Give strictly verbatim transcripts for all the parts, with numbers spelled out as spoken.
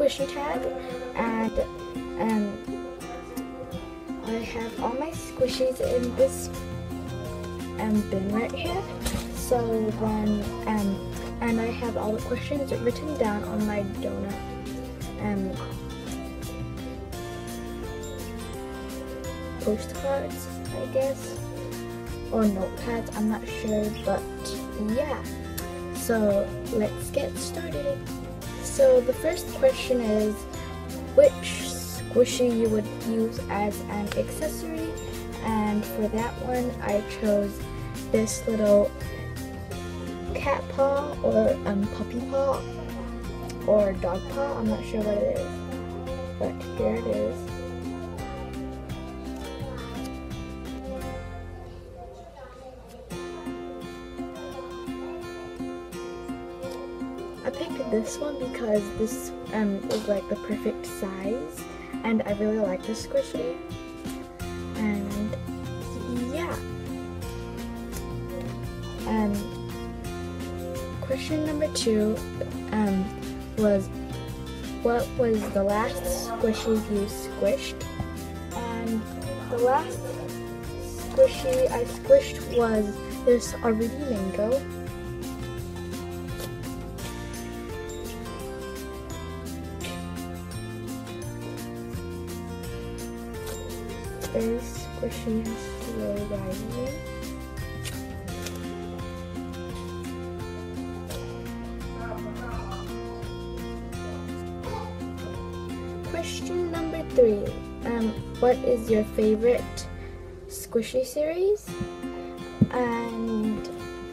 squishy tag, and um, I have all my squishies in this um, bin right here. So then, um, and I have all the questions written down on my donut um, postcards, I guess, or notepads, I'm not sure, but yeah. So let's get started. So the first question is, which squishy you would use as an accessory? And for that one, I chose this little cat paw, or um, puppy paw, or dog paw. I'm not sure what it is, but here it is. I picked this one because this um, is like the perfect size, and I really like this squishy. And yeah. Um, question number two um, was, what was the last squishy you squished? And the last squishy I squished was this already mango. Very squishy and slow rising. Question number three. Um, what is your favorite squishy series? And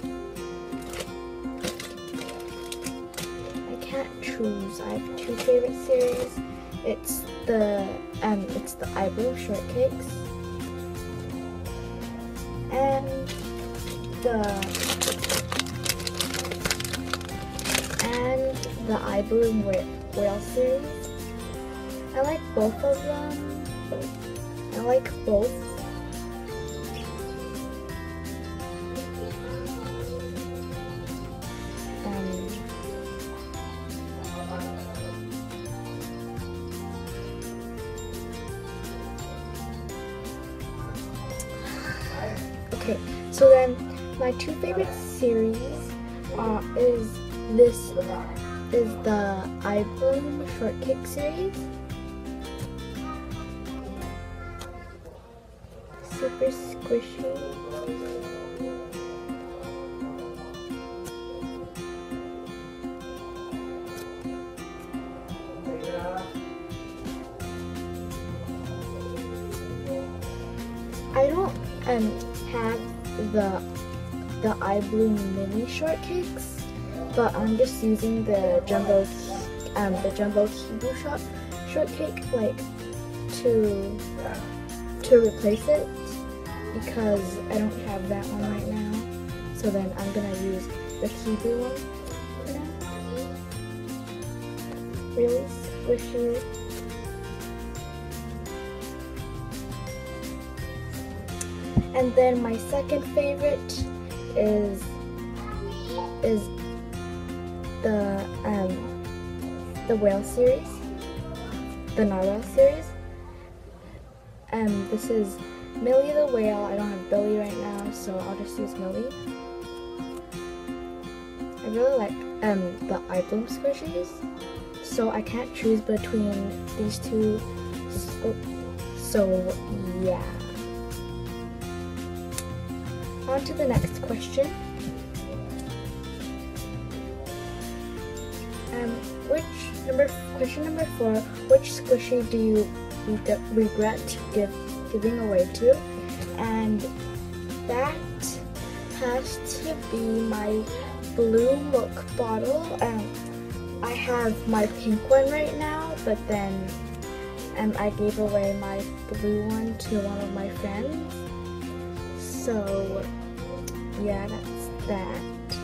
I can't choose. I have two favorite series. It's the um, it's the eyebrow shortcakes and the and the eyebrow whale series. I like both of them. I like both. Um, Okay, so then my two favorite series uh, is this is the Eye Bloom Shortcake series. Super squishy. I don't um have the the Eye Bloom mini shortcakes, but I'm just using the jumbo um the jumbo Hebrew short shortcake like to to replace it, because I don't have that one right now. So then I'm gonna use the Hebrew one for now. Really squishy. And then my second favorite is is the um the whale series, the narwhal series. Um, this is Millie the whale. I don't have Billy right now, so I'll just use Millie. I really like um the Eye Bloom squishies, so I can't choose between these two. So, so yeah. On to the next question. Um, which number? Question number four. Which squishy do you reg regret give, giving away to? And that has to be my blue milk bottle. Um, I have my pink one right now, but then um, I gave away my blue one to one of my friends. So yeah, that's that.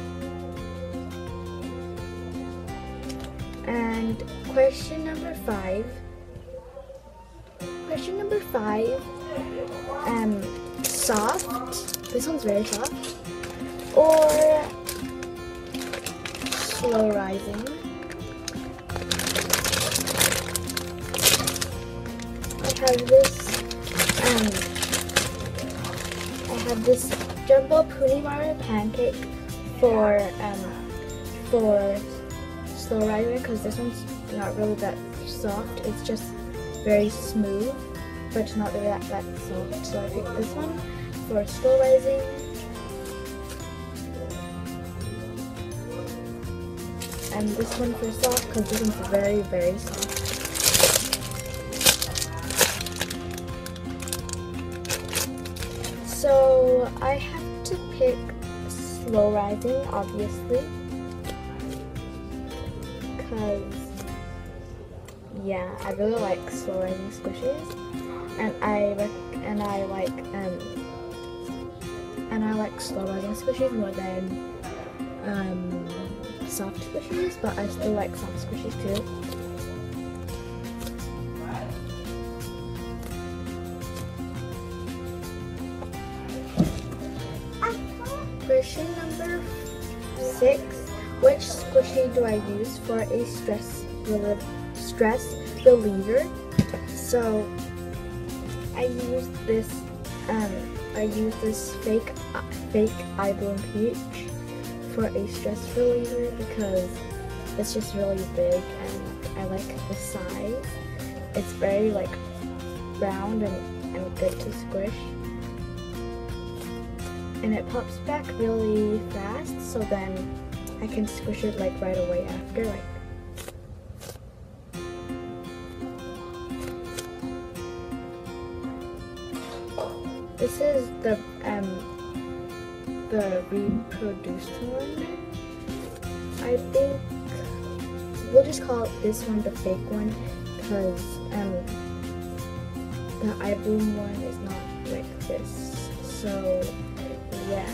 And question number five. Question number five. Um, soft. This one's very soft. Or slow rising. have this, um, I have this jumbo Punimara pancake for, um, for slow rising, because this one's not really that soft. It's just very smooth, but it's not really that, that soft. So I picked this one for slow rising. And this one for soft, because this one's very, very soft. So I have to pick slow rising, obviously, because yeah, I really like slow rising squishies, and I rec and I like um and I like slow rising squishies more than um soft squishies, but I still like soft squishies too. Question number six. Which squishy do I use for a stress relief stress reliever? So I use this um I use this fake uh, fake eye bloom peach for a stress reliever because it's just really big and I like the size. It's very like round and, and good to squish. And it pops back really fast, so then I can squish it like right away after. Like this is the um the reproduced one. I think we'll just call this one the fake one because um the eye bloom one is not like this. So yeah.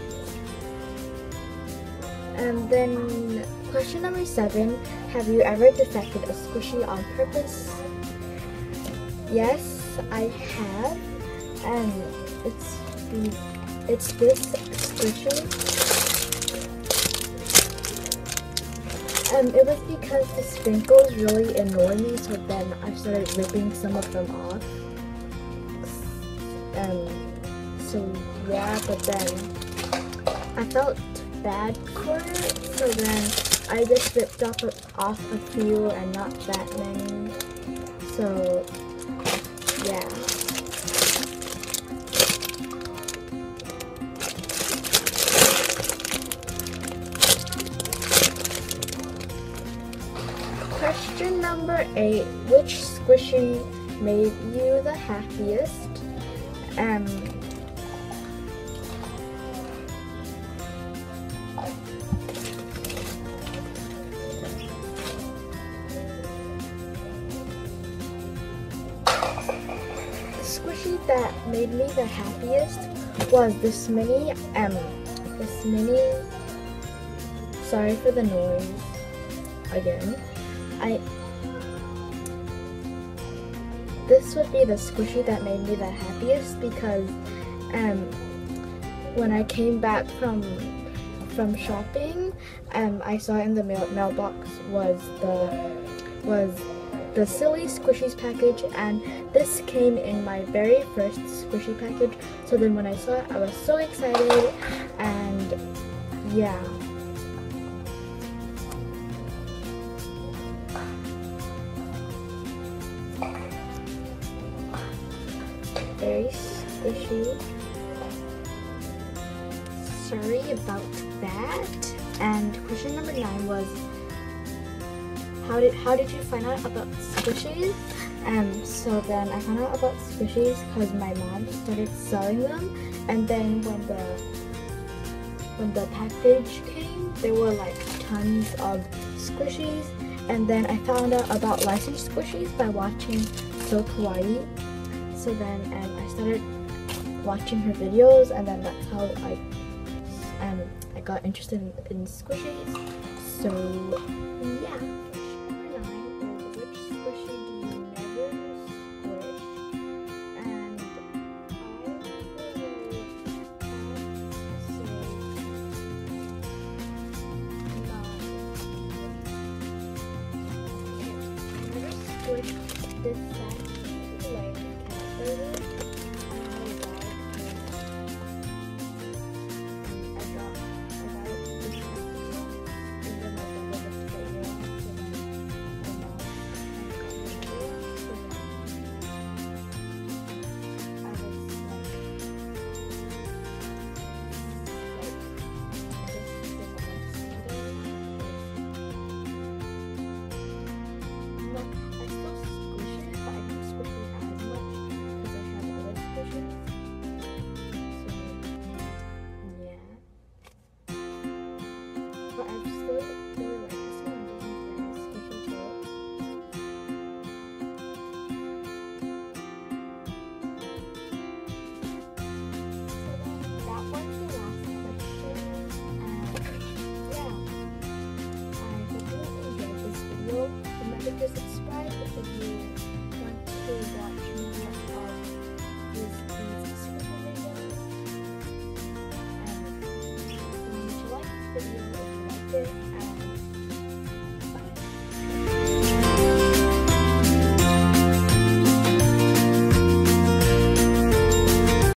And then question number seven, have you ever defected a squishy on purpose? Yes, I have. And it's it's this squishy. Um, it was because the sprinkles really annoyed me, so then I started ripping some of them off. Um, so yeah, but then I felt bad for it, so then I just ripped off a, off a few and not that many. So yeah. Question number eight, which squishy made you the happiest? Um, the squishy that made me the happiest was this mini, um, this mini, sorry for the noise, again. I, this would be the squishy that made me the happiest because um, when I came back from from shopping, um, I saw in the mail mailbox was the was the Silly Squishies package, and this came in my very first squishy package. So then when I saw it, I was so excited, and yeah. Very squishy. Sorry about that. And question number nine was, how did how did you find out about squishies? Um, so then I found out about squishies because my mom started selling them, and then when the when the package came, there were like tons of squishies, and then I found out about licensed squishies by watching So Kawaii. So then um, I started watching her videos, and then that's how I um I got interested in, in squishies. So yeah. Number nine is, which squishy do you never squish? And I will have to say no. I never squished this side. to subscribe if you want to watch